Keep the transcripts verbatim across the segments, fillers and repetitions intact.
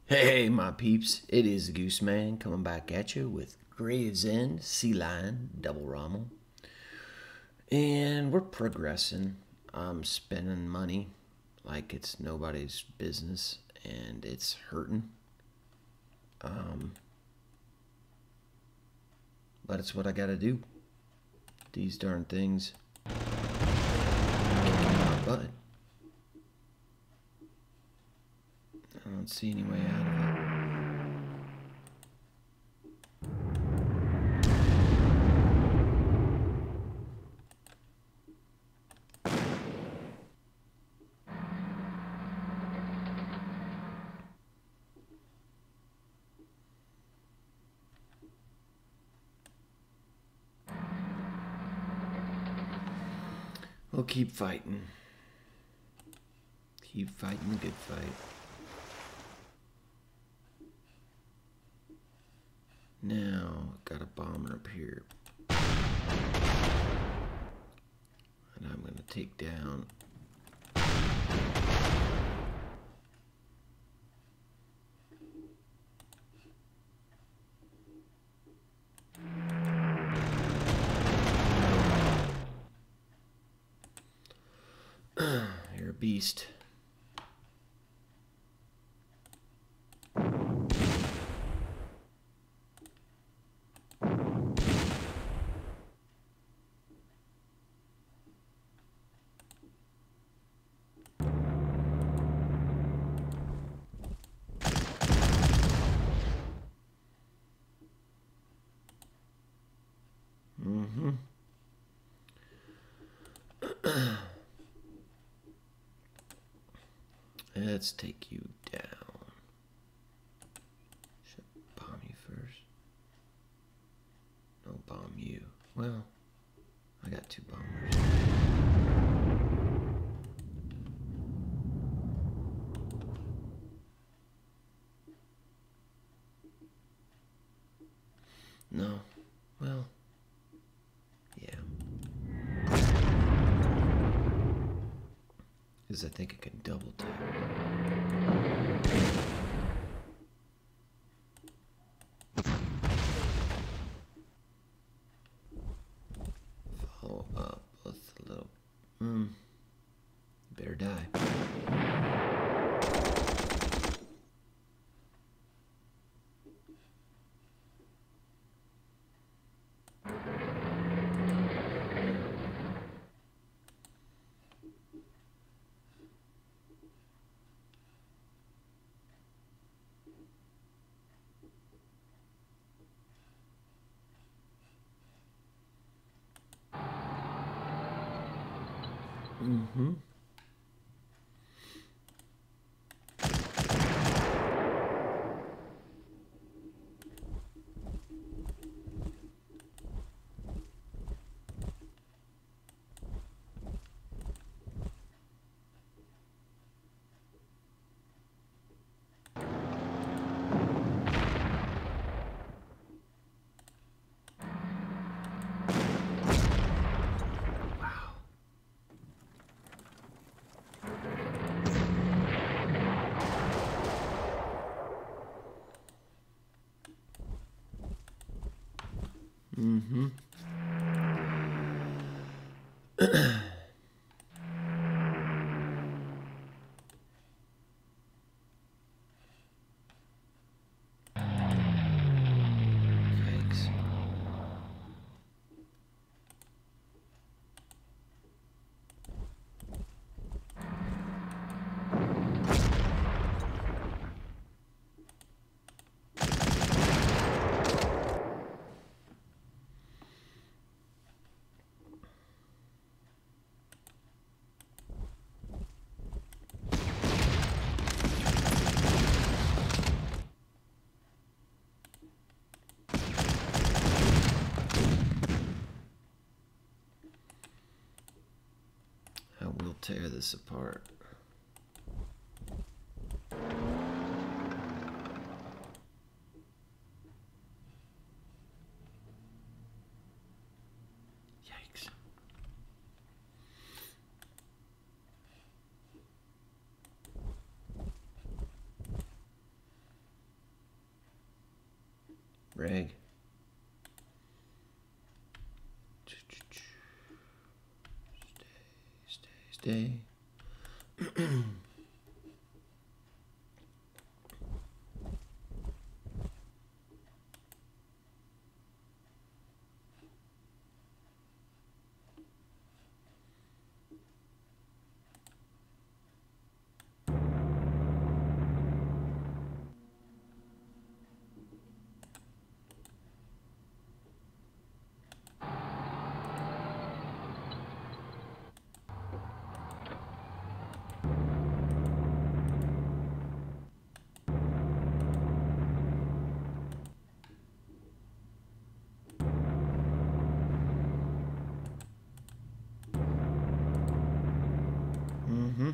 Hey, my peeps, it is the Goose Man coming back at you with Gravesend, Sealion, double Rommel. And we're progressing. I'm spending money like it's nobody's business, and it's hurting. Um, but it's what I gotta do. These darn things kicking my butt. I don't see any way out of it. We'll keep fighting. Keep fighting the good fight. Now, got a bomber up here. And I'm going to take down you're a beast. Mm-hmm. Let's take you down. Should I bomb you first? No, bomb you. Well, I got two bombers. No. Well, yeah. Because I think I can double tap. Follow up with a little. Hmm. Better die. Mm-hmm. Mm-hmm. Yikes. I will tear this apart. Yikes. Reg. Stay, stay, stay. Mm-hmm.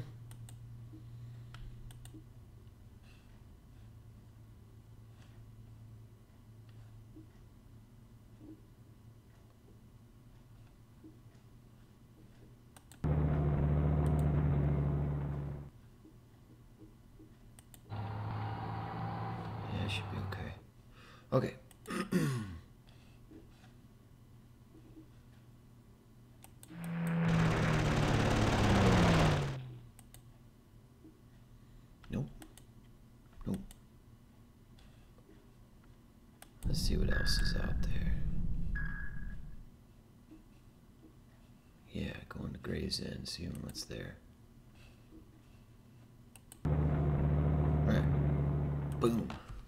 Yeah, it should be okay. Okay. Nope. Nope. Let's see what else is out there. Yeah, going to Gravesend, see what's there. Alright. Boom.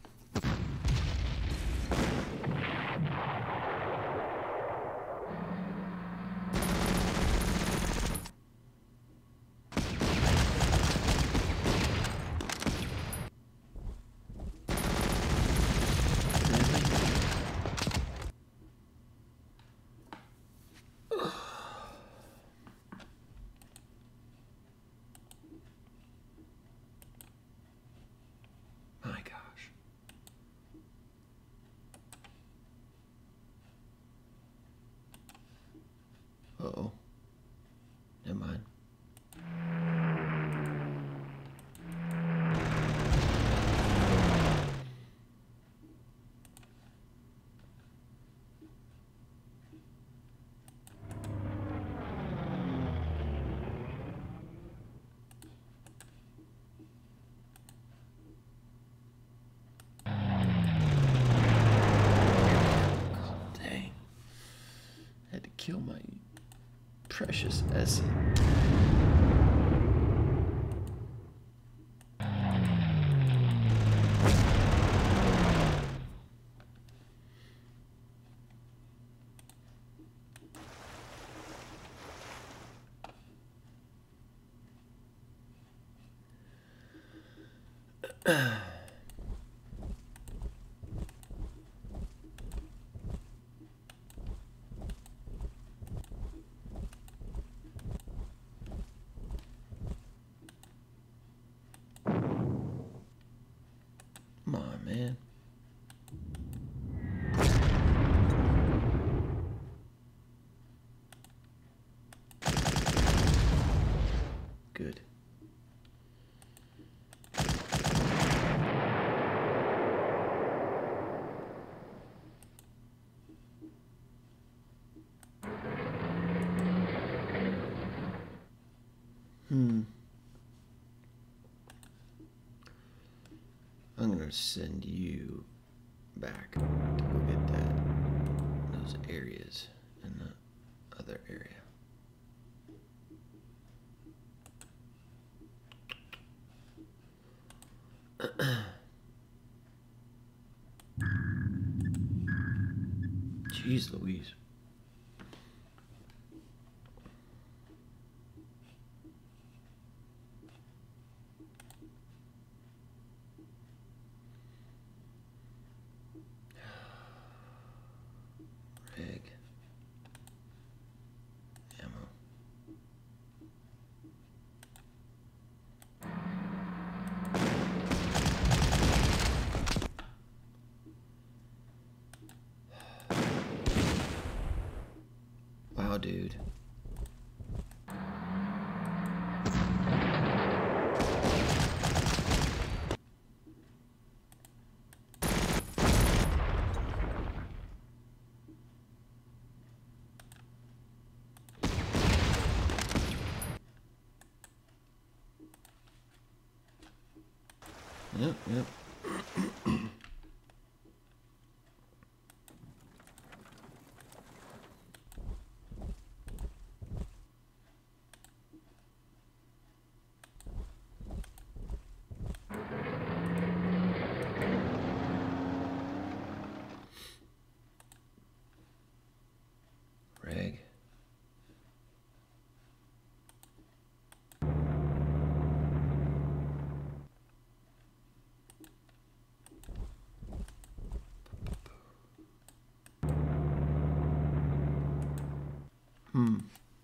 My gosh. Uh-oh. Never mind. Dang. Had to kill my precious essence. Come on, man. Good. Hmm. I'm gonna send you back to go get that those areas in the other area. Jeez Louise. Rig. Ammo. Wow, dude. Yep, yep. Reg. Hmm.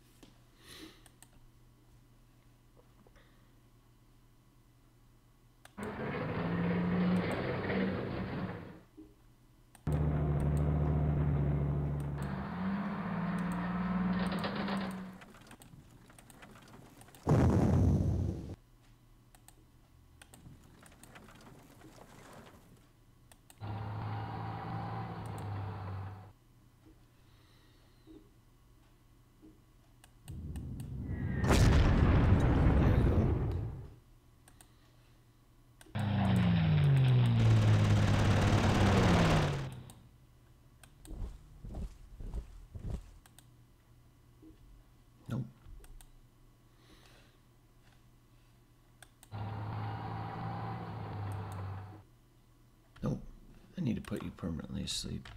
Nope. Nope. I need to put you permanently asleep.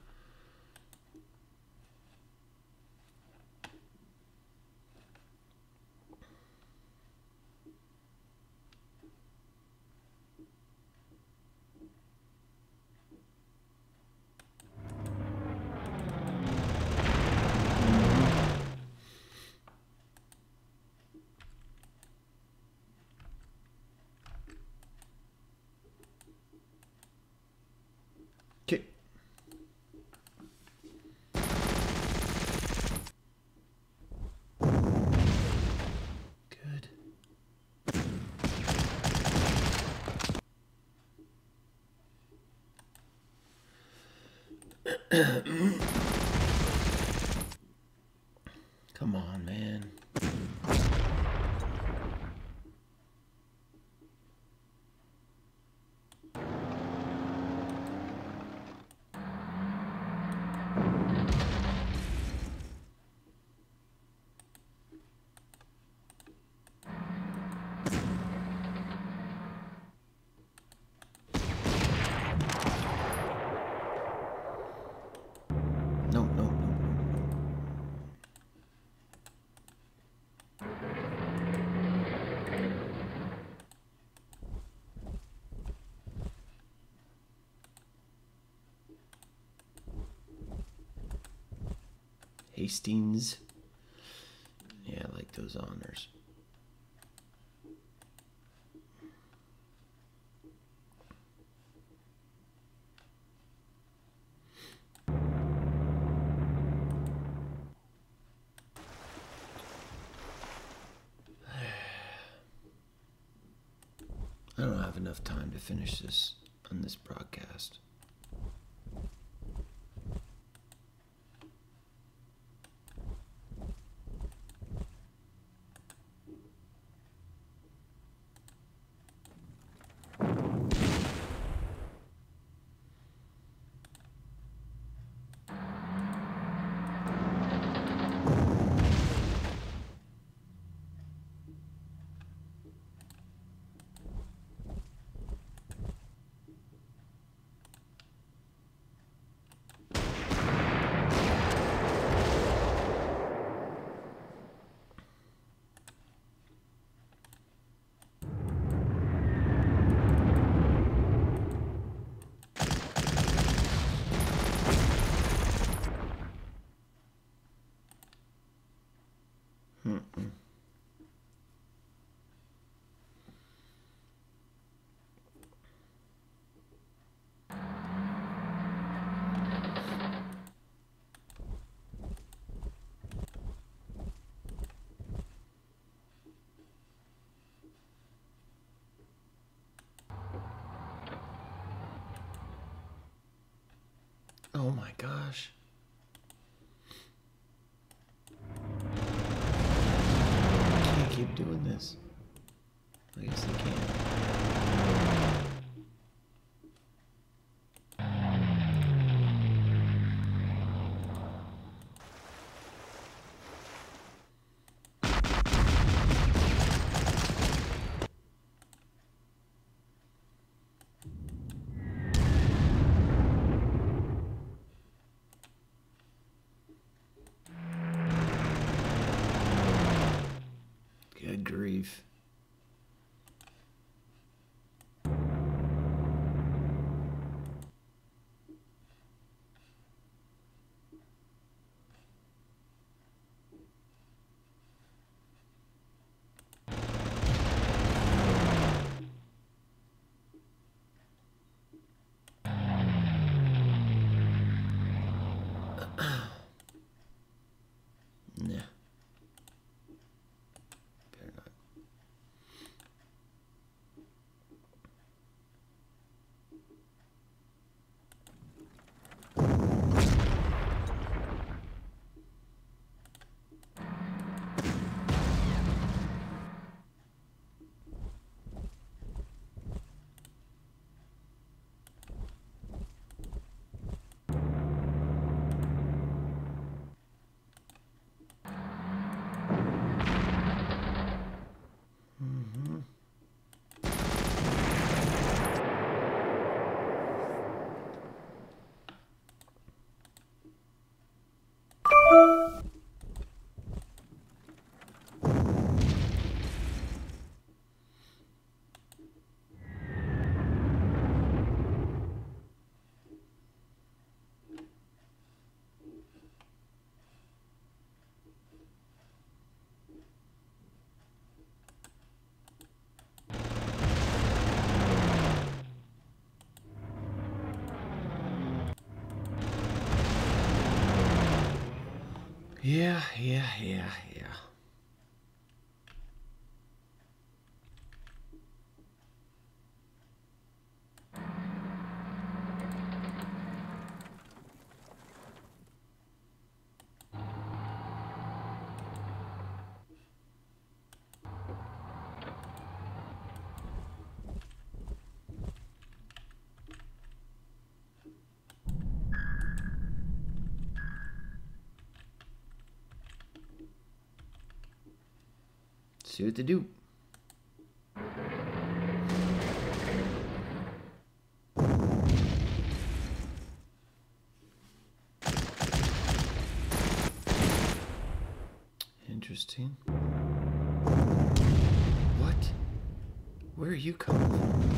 Okay. Good. Come on, man. No, no, no, no. Hastings. Yeah, I like those honors. I don't have enough time to finish this on this broadcast. Mm-mm. Oh my gosh. I can't keep doing this. I guess I can't. Yeah, yeah, yeah, yeah. See what they do. Interesting. What? Where are you coming from?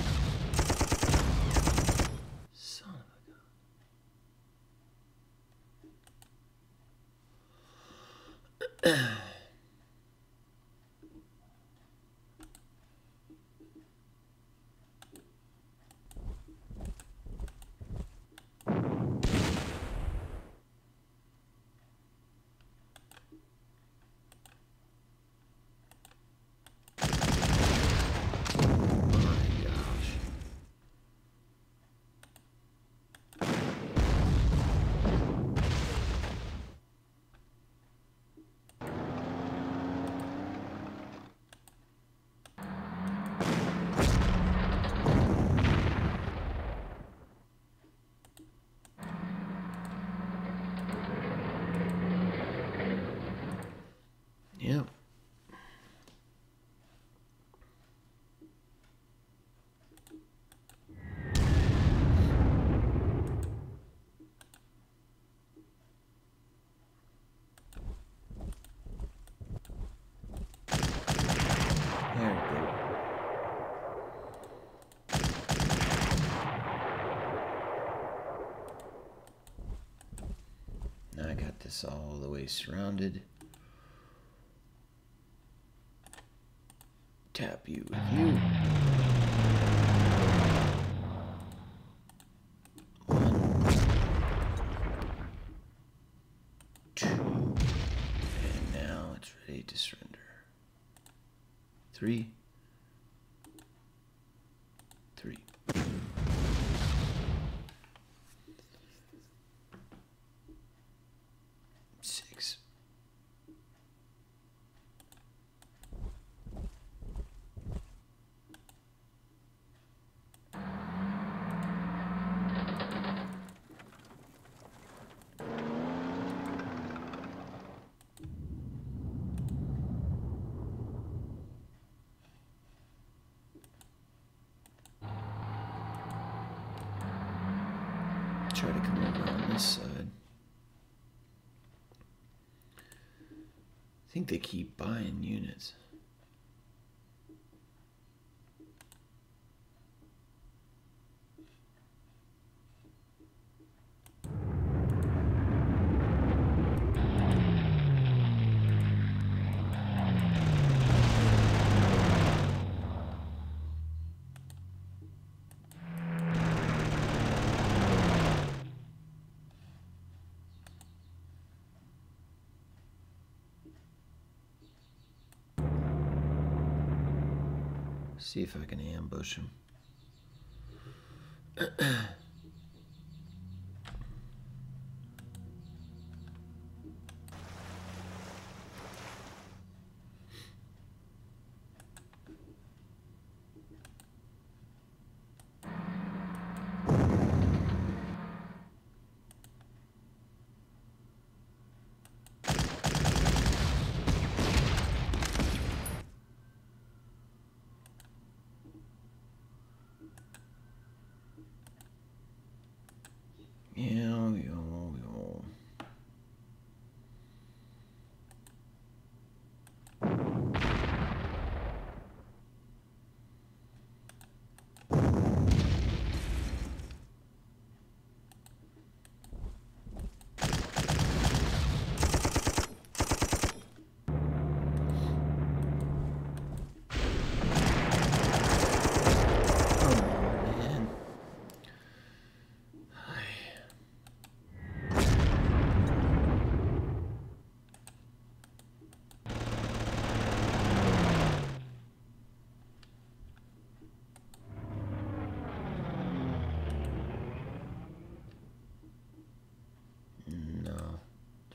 Son of a gun. Yep. There we go. Now I got this all the way surrounded. Tap you with you. One, two, and now it's ready to surrender. Three, three. Six. Try to come over on this side. I think they keep buying units. See if I can ambush him.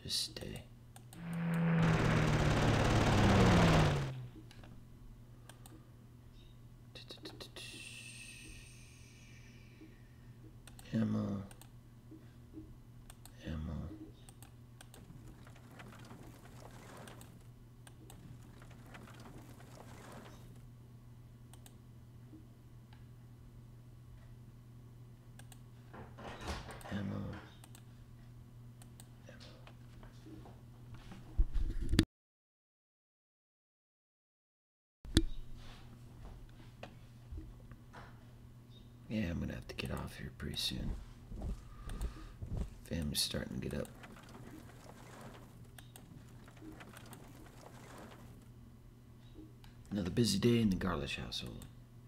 Just stay. Ammo. Ammo. Ammo. Yeah, I'm gonna have to get off here pretty soon. Family's starting to get up. Another busy day in the Garlish household.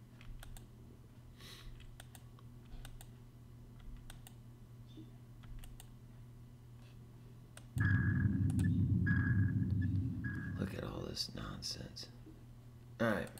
Look at all this nonsense. All right.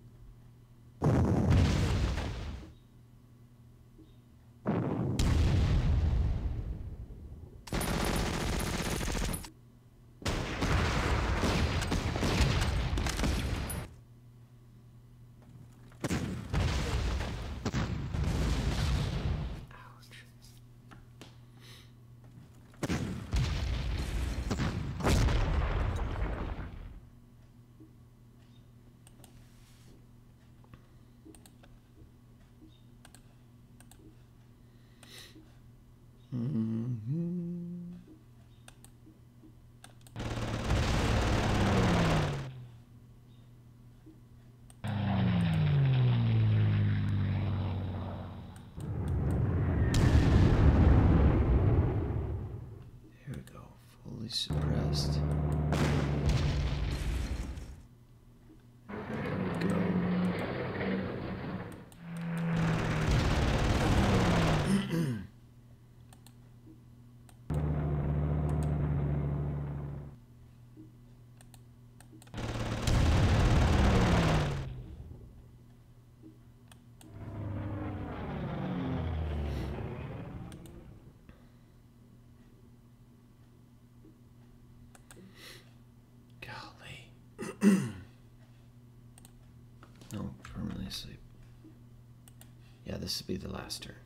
Mm-hmm. Here we go, fully suppressed. There we go. No, permanently asleep. Yeah, this will be the last turn.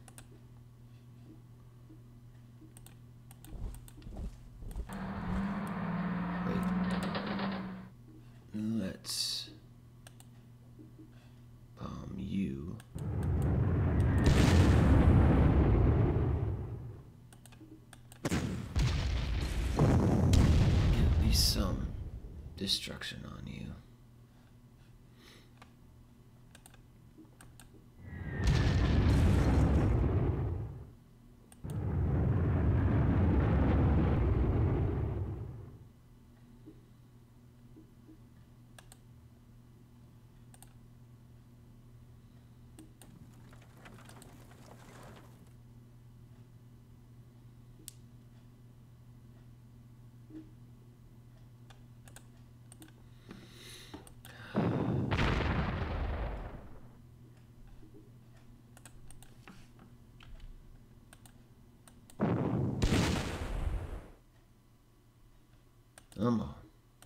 Wait. Let's bomb you. Get at least some destruction on you. Come on.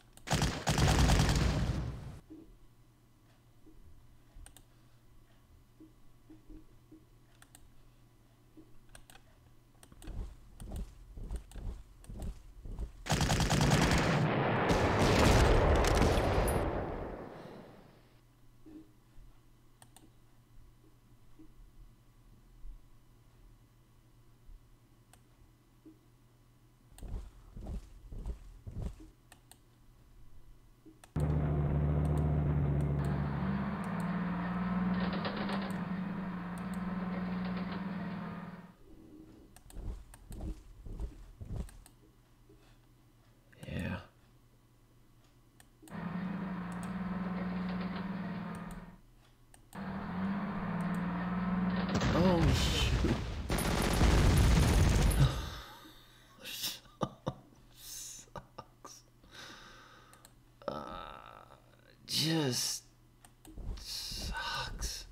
Oh, shoot. Sucks. Uh, just sucks.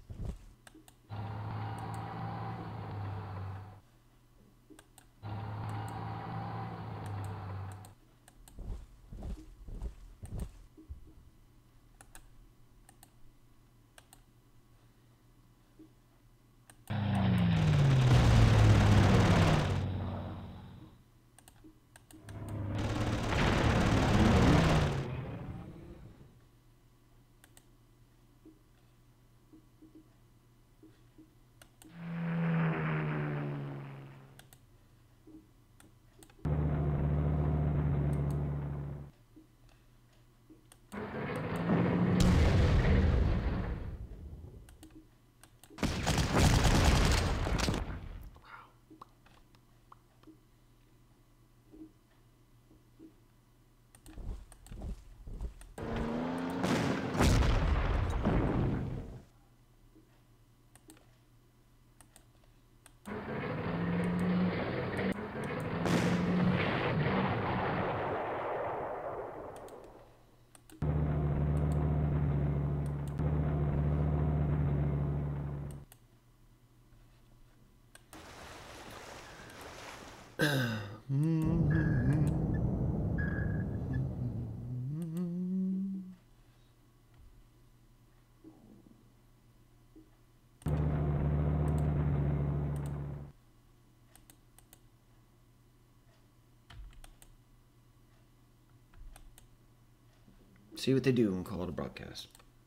See what they do and call it a broadcast.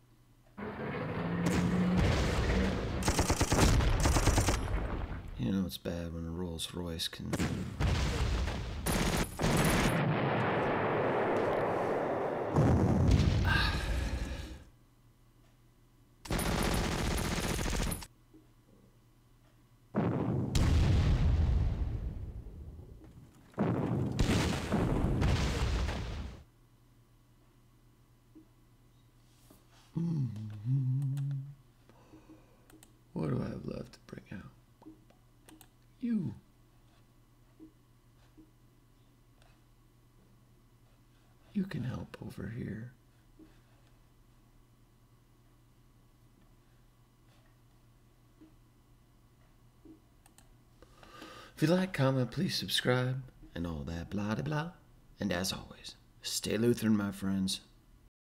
You know it's bad when a Rolls Royce can... What do I have left to bring out? You. You can help over here. If you like, comment, please subscribe, and all that blah blah blah. And as always, stay Lutheran, my friends.